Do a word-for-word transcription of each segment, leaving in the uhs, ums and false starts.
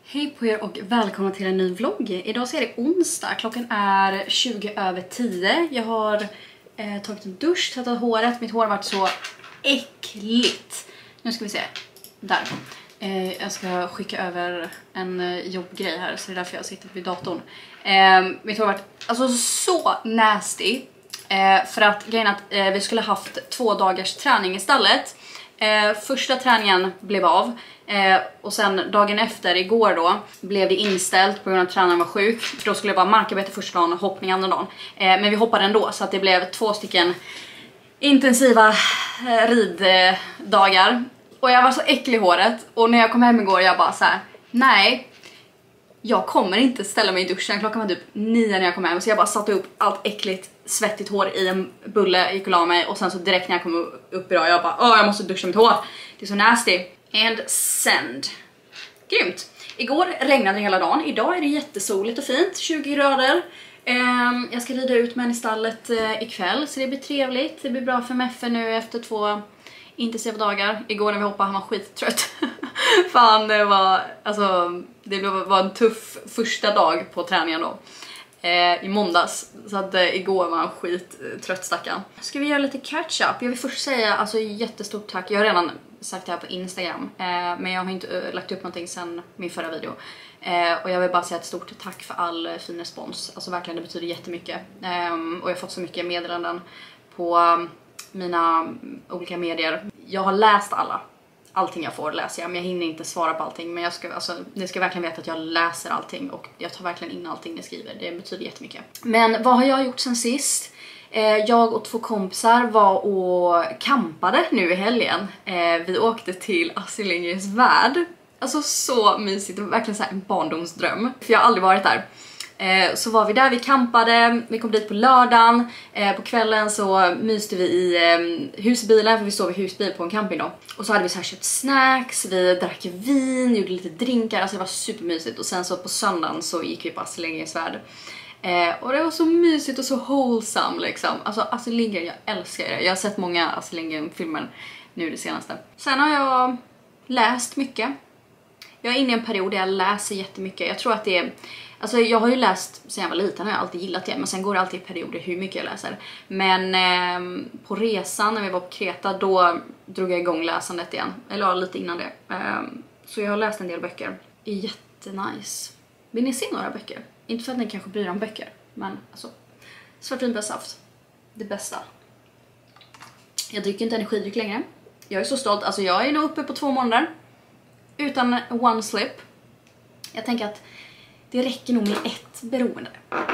Hej på er och välkomna till en ny vlogg. Idag så är det onsdag, klockan är tjugo över tio. Jag har eh, tagit en dusch, tvättat håret. Mitt hår har varit så äckligt. Nu ska vi se, där. Eh, jag ska skicka över en eh, jobbgrej här, så det är därför jag sitter vid datorn. Eh, mitt hår har varit alltså så nasty. Eh, för att grejen att eh, vi skulle haft två dagars träning i stallet. Eh, första träningen blev av. Eh, och sen dagen efter, igår då, blev det inställt på grund av att tränaren var sjuk. För då skulle det vara markarbete första dagen och hoppning andra dagen. Eh, men vi hoppade ändå, så att det blev två stycken intensiva eh, riddagar. Och jag var så äcklig i håret. Och när jag kom hem igår, jag bara så här: nej, jag kommer inte ställa mig i duschen. Klockan var typ nio när jag kom hem. Så jag bara satte upp allt äckligt svettigt hår i en bulle, gick och la mig. Och sen så direkt när jag kom upp idag, jag bara, åh, jag måste duscha mitt hår. Det är så nasty. And send. Grymt. Igår regnade hela dagen. Idag är det jättesoligt och fint. tjugo grader. Um, jag ska rida ut med en i stallet uh, ikväll. Så det blir trevligt. Det blir bra för Meffe nu efter två intensiva dagar. Igår när vi hoppade, han var skittrött. Fan, det var, alltså, det var en tuff första dag på träningen då. I måndags, så att eh, igår var han skit eh, trött stackarn. Ska vi göra lite catch up? Jag vill först säga alltså jättestort tack. Jag har redan sagt det här på Instagram, eh, men jag har inte uh, lagt upp någonting sen min förra video. Eh, och jag vill bara säga ett stort tack för all uh, fin respons. Alltså verkligen, det betyder jättemycket. Eh, och jag har fått så mycket meddelanden på um, mina olika medier. Jag har läst alla. Allting jag får läser jag, men jag hinner inte svara på allting. Men jag ska, alltså, ni ska verkligen veta att jag läser allting och jag tar verkligen in allting ni skriver. Det betyder jättemycket. Men vad har jag gjort sen sist? Eh, jag och två kompisar var och campade nu i helgen. Eh, vi åkte till Astrid Lindgrens Värld. Alltså så mysigt, det var verkligen så här en barndomsdröm. För jag har aldrig varit där. Eh, så var vi där, vi campade, vi kom dit på lördagen. Eh, på kvällen så myste vi i eh, husbilen, för vi sov i husbil på en camping då. Och så hade vi så här köpt snacks, vi drack vin, gjorde lite drinkar, alltså det var supermysigt. Och sen så på söndagen så gick vi på Astrid Lindgrens Värld. Eh, och det var så mysigt och så wholesome liksom. Alltså Astrid Lindgren, jag älskar det. Jag har sett många Astrid Lindgren-filmer nu det senaste. Sen har jag läst mycket. Jag är inne i en period där jag läser jättemycket. Jag tror att det är... Alltså jag har ju läst sen jag var liten, har jag alltid gillat det. Men sen går det alltid i perioder hur mycket jag läser. Men eh, på resan när vi var på Kreta, då drog jag igång läsandet igen. Eller ja, lite innan det. Eh, så jag har läst en del böcker. Det är jättenice. Vill ni se några böcker? Inte för att ni kanske bryr er om böcker. Men alltså, svartvinbärssaft. Det bästa. Jag dricker inte energidryck längre. Jag är så stolt. Alltså jag är nog uppe på två månader. Utan one slip. Jag tänker att det räcker nog med ett beroende.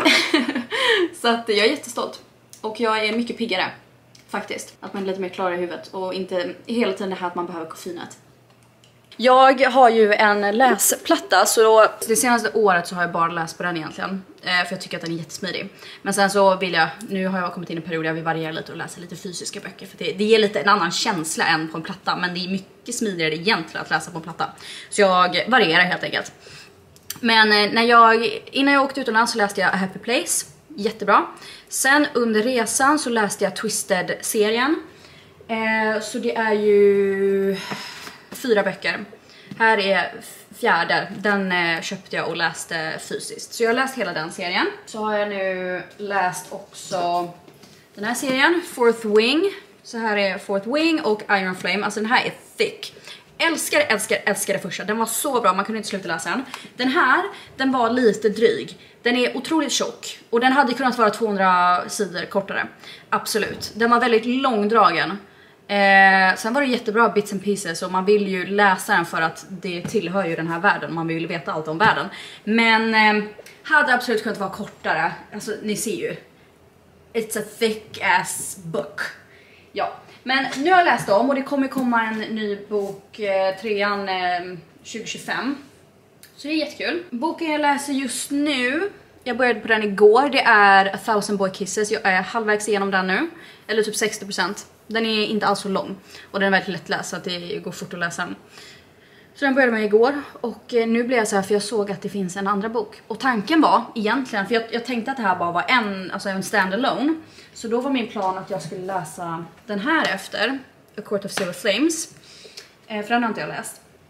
Så att jag är jättestolt. Och jag är mycket piggare. Faktiskt. Att man är lite mer klar i huvudet. Och inte hela tiden det här att man behöver koffeinet. Jag har ju en läsplatta. Så det senaste året så har jag bara läst på den egentligen. För jag tycker att den är jättesmidig. Men sen så vill jag, nu har jag kommit in i en period där jag vill variera lite och läsa lite fysiska böcker. För det, det ger lite en annan känsla än på en platta. Men det är mycket smidigare egentligen att läsa på en platta. Så jag varierar helt enkelt. Men när jag, innan jag åkte utomlands så läste jag A Happy Place. Jättebra. Sen under resan så läste jag Twisted-serien. Eh, så det är ju fyra böcker. Här är fjärde. Den eh, köpte jag och läste fysiskt. Så jag har läst hela den serien. Så har jag nu läst också den här serien, Fourth Wing. Så här är Fourth Wing och Iron Flame. Alltså den här är thick. Älskar, älskar, älskar det första. Den var så bra, man kunde inte sluta läsa den. Den här, den var lite dryg. Den är otroligt tjock. Och den hade kunnat vara tvåhundra sidor kortare. Absolut. Den var väldigt långdragen. Eh, sen var det jättebra bits and pieces. Och man vill ju läsa den för att det tillhör ju den här världen. Man vill veta allt om världen. Men eh, hade absolut kunnat vara kortare. Alltså, ni ser ju. It's a thick ass book. Ja. Men nu har jag läst om och det kommer komma en ny bok, eh, trean eh, tjugo tjugofem. Så det är jättekul. Boken jag läser just nu, jag började på den igår, det är A Thousand Boy Kisses. Jag är halvvägs igenom den nu, eller typ sextio procent. Den är inte alls så lång och den är väldigt lätt läst så att det går fort att läsa den. Så den började med igår och eh, nu blev jag så här för jag såg att det finns en andra bok. Och tanken var egentligen, för jag, jag tänkte att det här bara var en, alltså en standalone. Så då var min plan att jag skulle läsa den här efter, A Court of Silver Flames. Eh, för den har inte jag läst.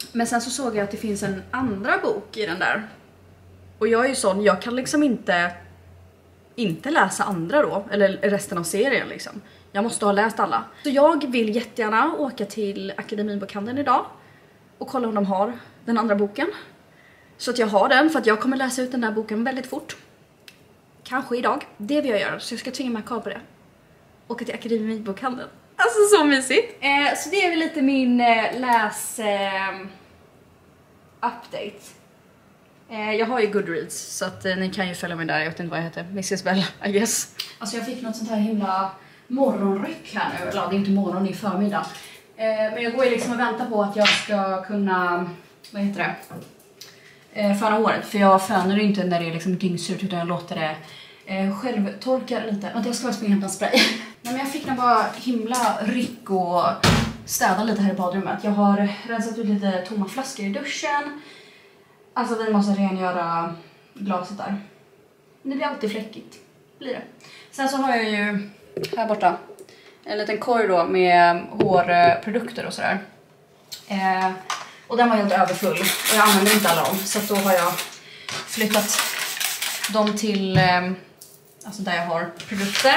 Men sen så såg jag att det finns en andra bok i den där. Och jag är ju sån, jag kan liksom inte inte läsa andra då, eller resten av serien liksom. Jag måste ha läst alla. Så jag vill jättegärna åka till Akademibokhandeln idag och kolla om de har den andra boken. Så att jag har den, för att jag kommer läsa ut den där boken väldigt fort. Kanske idag. Det vill jag göra, så jag ska tvinga mig Karl på det. Åka till Akademibokhandeln. Alltså så mysigt. Eh, så det är väl lite min eh, läs... Eh, update. Eh, jag har ju Goodreads, så att eh, ni kan ju följa mig där. Jag vet inte vad jag heter. missus Bell, I guess. Alltså jag fick något sånt här himla morgonryck här nu. Eller det är inte morgon, det är förmiddag. Eh, men jag går ju liksom och väntar på att jag ska kunna... Vad heter det? Eh, föna håret. För jag fönar det inte när det är liksom dyngsurt, utan jag låter det eh, själv torka lite. Vänta, jag ska bara springa och hämta en spray. Nej, men jag fick nog bara himla ryck och städa lite här i badrummet. Jag har rensat ut lite tomma flaskor i duschen. Alltså vi måste rengöra glaset där. Det blir alltid fläckigt. Blir det. Sen så har jag ju här borta en liten korg då med hårprodukter och sådär. Eh, och den var helt överfull. Och jag använder inte alla dem. Så då har jag flyttat dem till eh, alltså där jag har produkter.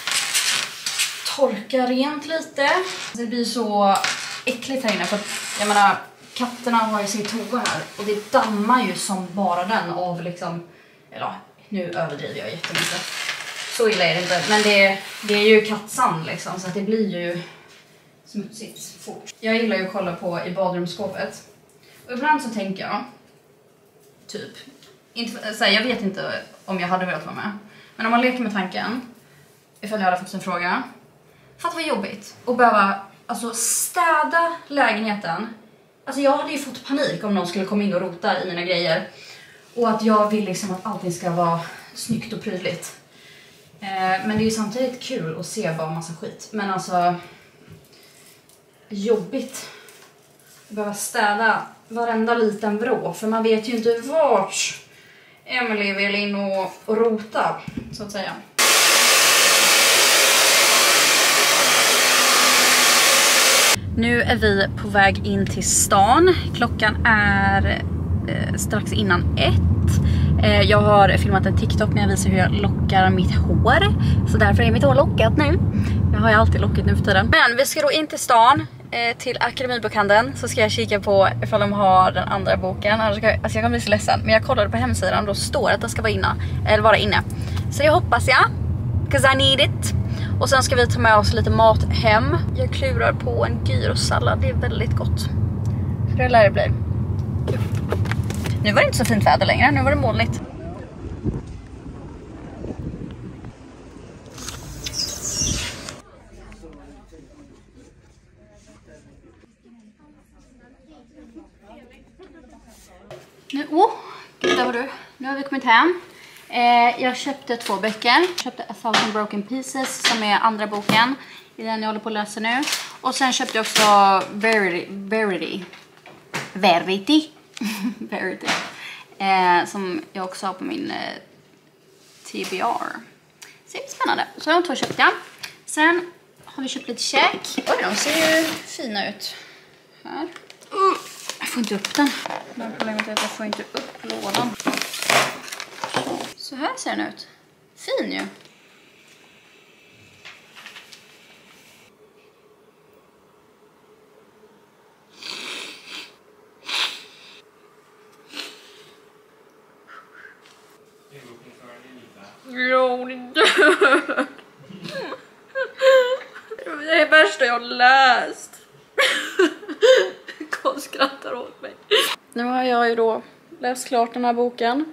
Torka rent lite. Det blir så äckligt här inne. För att, jag menar, katterna har ju sin toa här. Och det dammar ju som bara den av liksom... Eller nu överdriver jag jättemycket. Så illa är det inte. Men det, det är ju kattsand liksom. Så att det blir ju smutsigt fort. Jag gillar ju att kolla på i badrumsskåpet. Och ibland så tänker jag... Typ... Inte, så här, jag vet inte om jag hade velat vara med. Men om man leker med tanken... Ifall jag hade fått en fråga... Fatt vad jobbigt att behöva alltså, städa lägenheten. Alltså jag hade ju fått panik om någon skulle komma in och rota i mina grejer. Och att jag vill liksom att allting ska vara snyggt och prydligt. Eh, men det är ju samtidigt kul att se bara massa skit. Men alltså... Jobbigt. Att behöva städa varenda liten vrå. För man vet ju inte vart Emily vill in och, och rota, så att säga. Nu är vi på väg in till stan. Klockan är eh, strax innan ett. Eh, jag har filmat en TikTok när jag visar hur jag lockar mitt hår. Så därför är mitt hår lockat nu. Jag har ju alltid lockat nu för tiden. Men vi ska då in till stan, eh, till Akademibokhandeln. Så ska jag kika på ifall de har den andra boken. Alltså jag, alltså jag kan bli så ledsen. Men jag kollade på hemsidan och då står det att det ska vara inne. Eller vara inne. Så jag hoppas jag. Because I need it. Och sen ska vi ta med oss lite mat hem. Jag klurar på en gyrosallad. Det är väldigt gott. Så det lär det bli. Nu var det inte så fint väder längre. Nu var det molnigt. Nu, åh, oh, där var du. Nu har vi kommit hem. Eh, jag köpte två böcker. Jag köpte A Thousand Broken Pieces som är andra boken. Det är den jag håller på att läsa nu. Och sen köpte jag också Verity. Verity. Verity. Verity. Eh, som jag också har på min eh, T B R. Så det är spännande. Så de två köpte jag. Sen har vi köpt lite käk. Oj, de ser ju fina ut. Här. Uh, jag får inte upp den. Det problemet är att jag får inte upp lådan. Så här ser den ut. Fin ju. Jo, det dör. Det är det värsta jag har läst. Kom skrattar åt mig. Nu har jag ju då läst klart den här boken.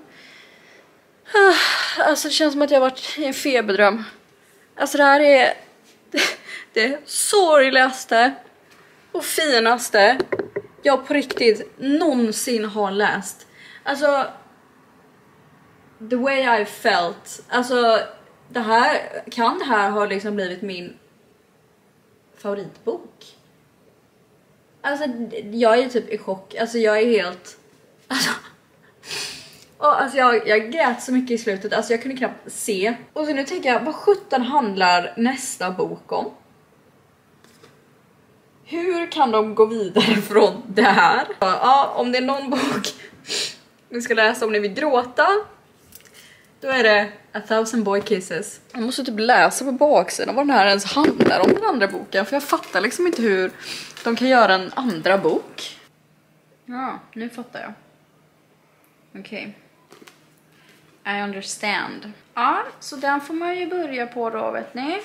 Alltså det känns som att jag har varit i en feberdröm. Alltså det här är det, det sorgligaste och finaste jag på riktigt någonsin har läst. Alltså the way I felt. Alltså det här, kan det här ha liksom blivit min favoritbok? Alltså jag är typ i chock. Alltså jag är helt alltså Och alltså jag, jag grät så mycket i slutet. Alltså jag kunde knappt se. Och så nu tänker jag, vad sjutton handlar nästa bok om? Hur kan de gå vidare från det här? Ja, om det är någon bok ni ska läsa om ni vill gråta, då är det A Thousand Boy Kisses. Jag måste typ läsa på baksidan vad den här ens handlar om, den andra boken. För jag fattar liksom inte hur de kan göra en andra bok. Ja, nu fattar jag. Okej. Okay. I understand. Ja, så den får man ju börja på då, vet ni.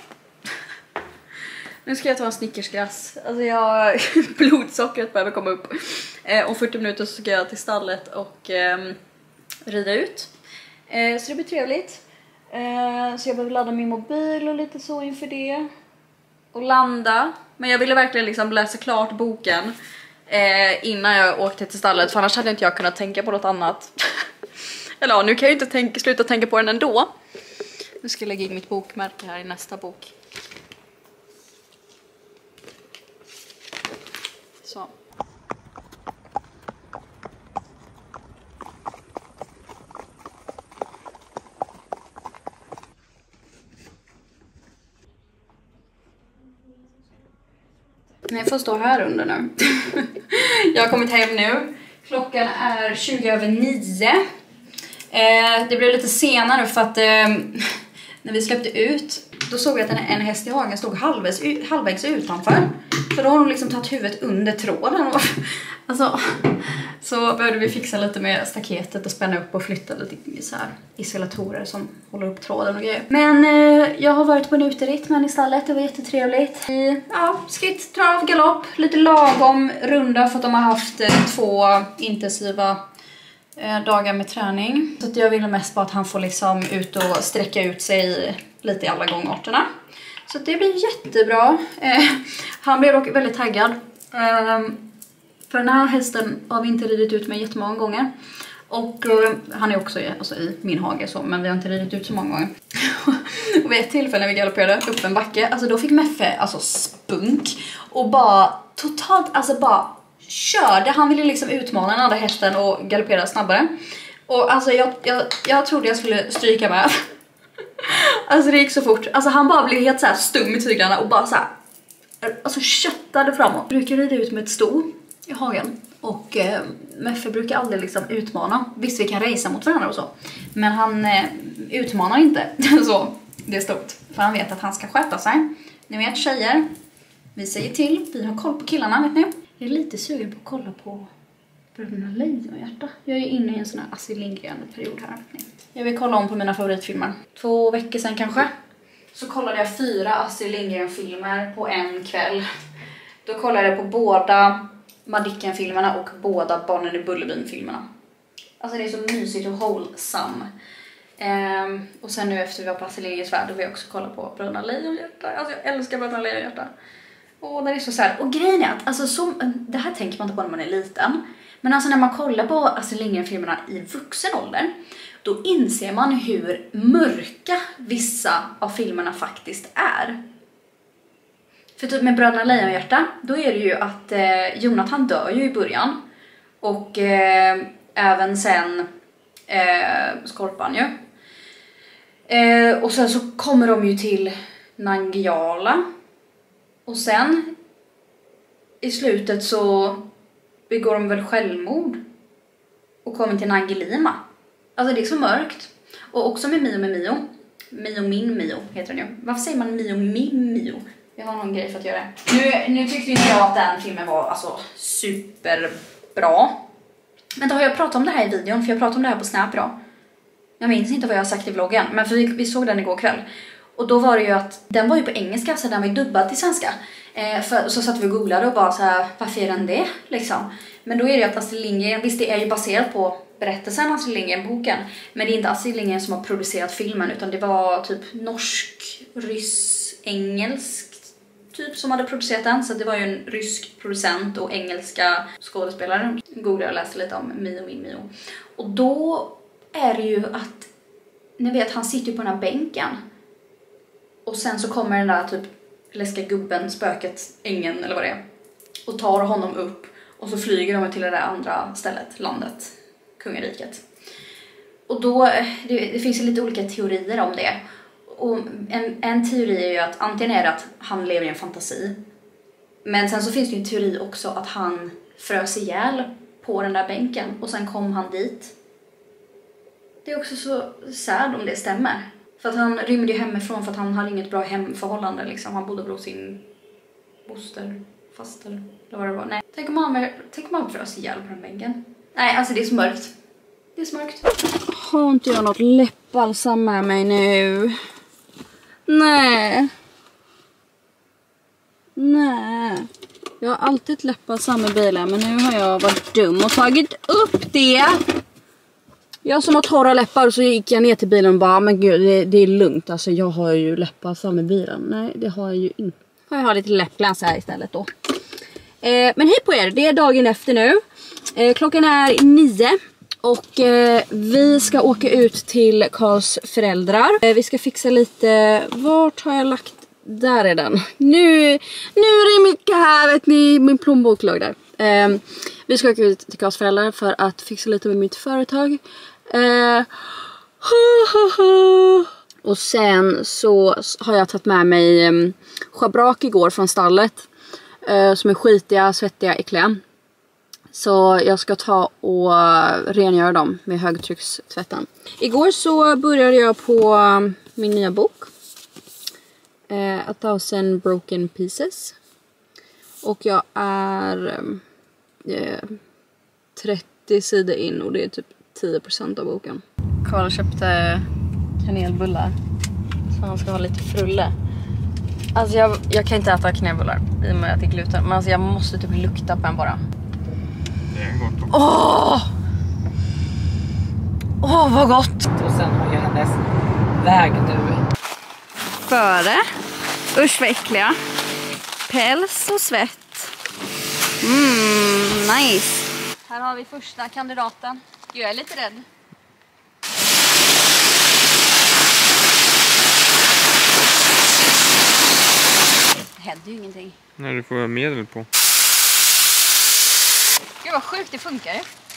Nu ska jag ta en snickersglass. Alltså jag... blodsockret behöver komma upp. Eh, om fyrtio minuter så ska jag till stallet och eh, rida ut. Eh, så det blir trevligt. Eh, så jag behöver ladda min mobil och lite så inför det. Och landa. Men jag ville verkligen liksom läsa klart boken eh, innan jag åkte till stallet. För annars hade inte jag kunnat tänka på något annat. Eller ja, nu kan jag ju inte tänka, sluta tänka på den ändå. Nu ska jag lägga in mitt bokmärke här i nästa bok. Så. Jag får stå här under nu. Jag har kommit hem nu. Klockan är tjugo över nio. Eh, det blev lite senare för att eh, när vi släppte ut, då såg jag att en, en häst i hagen stod halvvägs, halvvägs utanför. För då har hon liksom tagit huvudet under tråden. Alltså, så behövde vi fixa lite med staketet och spänna upp och flytta lite så här isolatorer som håller upp tråden och grejer. Men eh, jag har varit på en uteritt med i stallet, det var jättetrevligt. I, ja, skritt, trav, galopp, lite lagom runda för att de har haft eh, två intensiva eh, dagar med träning. Så att jag vill mest bara att han får liksom ut och sträcka ut sig lite i alla gångarterna. Så det blir jättebra. Eh, han blev dock väldigt taggad. Eh, för den här hästen har vi inte ridit ut med jättemånga gånger. Och eh, han är också i, alltså i min hage så, men vi har inte ridit ut så många gånger. Och vid ett tillfälle när vi galopperade upp en backe, alltså då fick Meffe alltså spunk. Och bara totalt, alltså bara körde. Han ville liksom utmana den andra hästen och galoppera snabbare. Och alltså jag, jag, jag trodde jag skulle stryka med. Alltså det gick så fort. Alltså han bara blev helt så här stum i tyglarna och bara så här, alltså köttade framåt. Jag brukar rida ut med ett sto i hagen. Och eh, Meffe brukar aldrig liksom utmana. Visst, vi kan racea mot varandra och så. Men han eh, utmanar inte. Så det är stort. För han vet att han ska sköta sig. Ni vet tjejer, vi säger till. Vi har koll på killarna, vet ni. Jag är lite sugen på att kolla på Bröderna Lejonhjärta. Jag är inne i en sån här Astrid Lindgren-period här. Jag vill kolla om på mina favoritfilmer. Två veckor sedan kanske. Så kollade jag fyra Astrid Lindgren-filmer på en kväll. Då kollade jag på båda Madicken-filmerna och båda Barnen i Bullerbyn-filmerna. Alltså det är så mysigt och wholesome. Ehm, och sen nu efter vi var på Astrid Lindgrens värld, då vill jag också kolla på Bröderna Lejonhjärta. Alltså jag älskar Bröderna Lejonhjärta. Och det är så sad. Och grejen är att, alltså, så, det här tänker man inte på när man är liten. Men alltså när man kollar på Astrid Lindgren-filmerna i vuxen ålder, då inser man hur mörka vissa av filmerna faktiskt är. För typ med Bröderna Lejonhjärta, då är det ju att eh, Jonathan dör ju i början. Och eh, även sen eh, Skorpan ju. Eh, och sen så kommer de ju till Nangijala. Och sen i slutet så begår de väl självmord och kommer till Nangilima. Alltså det är så mörkt. Och också med Mio med Mio. Mio min Mio heter den ju. Varför säger man Mio min Mio? Jag har någon grej för att göra det. Nu, nu tyckte inte jag att den filmen var alltså superbra. Men då har jag pratat om det här i videon, för jag pratade om det här på Snap idag. Jag minns inte vad jag har sagt i vloggen, men för vi, vi såg den igår kväll. Och då var det ju att den var ju på engelska, så den var ju dubbad till svenska. Eh, för, så satt vi och googlade och bara så här, varför är den det? Liksom. Men då är det ju att Astrid Lindgren, visst det är ju baserat på berättelsen Astrid Lindgren-boken. Men det är inte Astrid Lindgren som har producerat filmen, utan det var typ norsk, ryss, engelsk typ som hade producerat den. Så det var ju en rysk producent och engelska skådespelare. Googlade och läste lite om Mio min Mio. Och då är det ju att, ni vet, han sitter ju på den här bänken. Och sen så kommer den där typ läskiga gubben, spöket, ängeln eller vad det är. Och tar honom upp. Och så flyger de till det där andra stället, landet, kungariket. Och då, det, det finns ju lite olika teorier om det. Och en, en teori är ju att antingen är det att han lever i en fantasi. Men sen så finns det ju en teori också att han frös ihjäl på den där bänken och sen kom han dit. Det är också så sad om det stämmer. För att han rymde ju hemifrån för att han hade inget bra hemförhållande liksom. Han bodde hos sin moster, faster eller vad det var. Nej. Tänk om han, tänk om han frös ihjäl på den bänken. Nej, alltså det är så mörkt. Det är så mörkt. Har inte jag något läppbalsam med mig nu? Nej. Nej. Jag har alltid läppbalsam i bilen, men nu har jag varit dum och tagit upp det. Jag som har torra läppar, så gick jag ner till bilen och bara, men gud, det, det är lugnt. Alltså jag har ju läppbalsam i bilen. Nej, det har jag ju inte. Jag har lite läppglans här istället då. Eh, men hej på er, det är dagen efter nu. Eh, klockan är nio. Och eh, vi ska åka ut till Karls föräldrar. Eh, vi ska fixa lite... Vart har jag lagt? Där är den. Nu, nu är det mycket här, vet ni. Min plånbok låg där. Eh, vi ska åka ut till Karls föräldrar för att fixa lite med mitt företag. Eh, och sen så har jag tagit med mig um, schabrak igår från stallet. Uh, som är skitiga, svettiga, äckliga. Så jag ska ta och rengöra dem med högtryckstvätten. Igår så började jag på min nya bok. Uh, A thousand broken pieces. Och jag är uh, trettio sidor in och det är typ tio procent av boken. Karl köpte kanelbullar. Så han ska ha lite frulle. Alltså jag, jag kan inte äta kanelbullar i och med att det är gluten. Men alltså jag måste typ lukta på en bara. Det är gott också. Åh! Åh, vad gott! Och sen har ju hennes väg nu. Före. Usch vad äckliga. Päls och svett. Mm, nice. Här har vi första kandidaten. Jag är lite rädd. Det händer ju ingenting. Nej, du får ha medel på. Gud vad sjukt det funkar.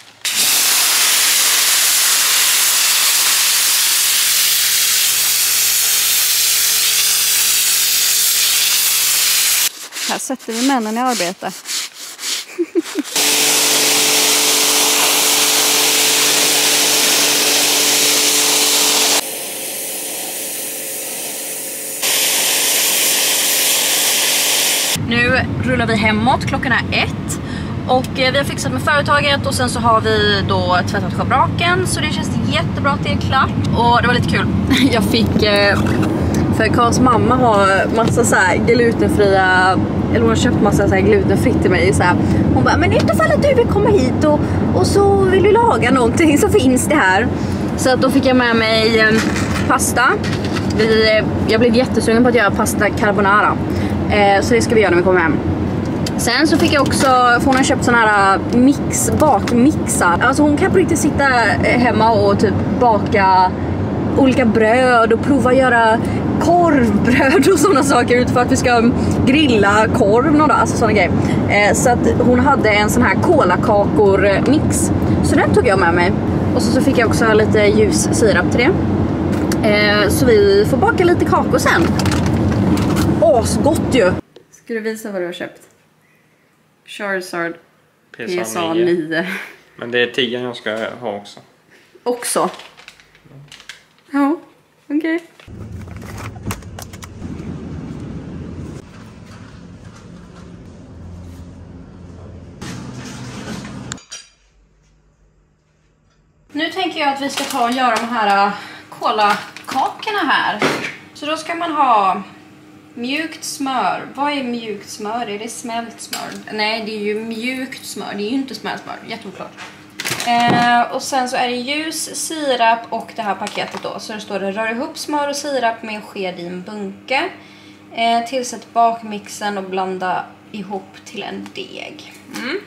Här sätter vi männen i arbete. Nu rullar vi hemåt, klockan är ett. Och eh, vi har fixat med företaget och sen så har vi då tvättat schabraken. Så det känns jättebra att det är klart. Och det var lite kul. Jag fick, eh, för Karls mamma har massa så här glutenfria, eller hon har köpt massa så här glutenfritt till mig. Så här. Hon bara, men utifall att du vill komma hit och, och så vill du laga någonting så finns det här. Så att då fick jag med mig eh, pasta. Vi, jag blev jättesugen på att göra pasta carbonara. Eh, så det ska vi göra när vi kommer hem. Sen så fick jag också, för hon har köpt såna här mix, bakmixar. Alltså hon kan på riktigt sitta hemma och typ baka olika bröd och prova att göra korvbröd och sådana saker ut för att vi ska grilla korv någon dag, alltså sådana grejer. Eh, så att hon hade en sån här kolakakor mix. Så den tog jag med mig. Och så, så fick jag också lite ljus sirap till det. Eh, så vi får baka lite kakor sen. Asgott ju! Ska du visa vad du har köpt? Charizard P S A nio. Men det är tio jag ska ha också. Också? Ja, okej. Okay. Nu tänker jag att vi ska ta och göra de här kolakakorna här. Så då ska man ha mjukt smör. Vad är mjukt smör? Är det smält smör? Nej, det är ju mjukt smör. Det är ju inte smält smör. Jätteoklart. Eh, och sen så är det ljus, sirap och det här paketet då. Så det står det, rör ihop smör och sirap med en sked i en bunke. Eh, tillsätt bakmixen och blanda ihop till en deg. Mm.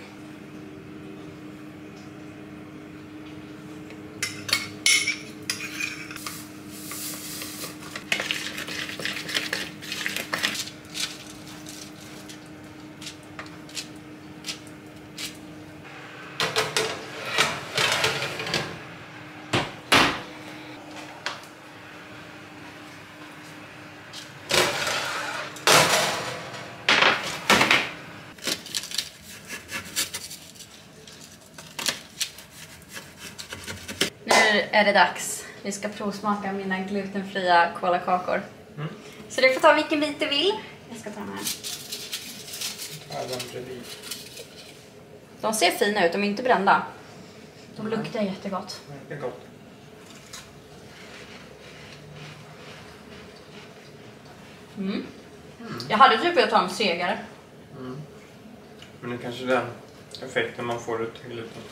Nu är det dags. Vi ska provsmaka mina glutenfria kolakakor. Mm. Så du får ta vilken bit du vill. Jag ska ta den här. Ja, den bredvid. De ser fina ut, de är inte brända. De luktar jättegott. Det är gott. Mm. Mm. Jag hade typ velat ta en segare. Mm. Men det är kanske den effekten man får ut till gluten.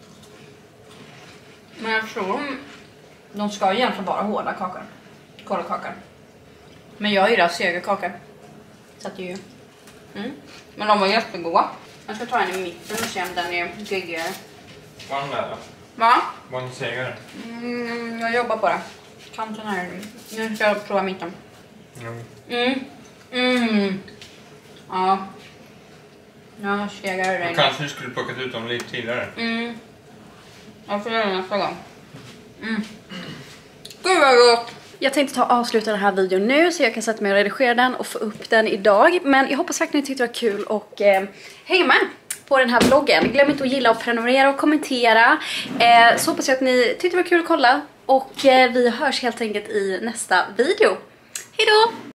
Men jag tror de, de ska ju egentligen vara hårda kakor. Kolakakor. Men jag gillar segerkakor. Så att det är ju... Mm. Men de var jättegoda. Jag ska ta en i mitten och se om den är geggigare. Var den där då? Va? Var den segare? Mm, jag jobbar på det. Kanten här. Nu ska jag prova mitten. Mm. Mm. Mm. Ja. Jag segare Man dig. kanske skulle plockat ut dem lite tidigare. Mm. Jag får göra det nästa gång. Mm. Gud vad gott! Jag tänkte ta och avsluta den här videon nu så jag kan sätta mig och redigera den och få upp den idag. Men jag hoppas verkligen att ni tyckte det var kul och eh, hänga med på den här vloggen. Glöm inte att gilla och prenumerera och kommentera. Eh, så hoppas jag att ni tyckte det var kul att kolla. Och eh, vi hörs helt enkelt i nästa video. Hej då!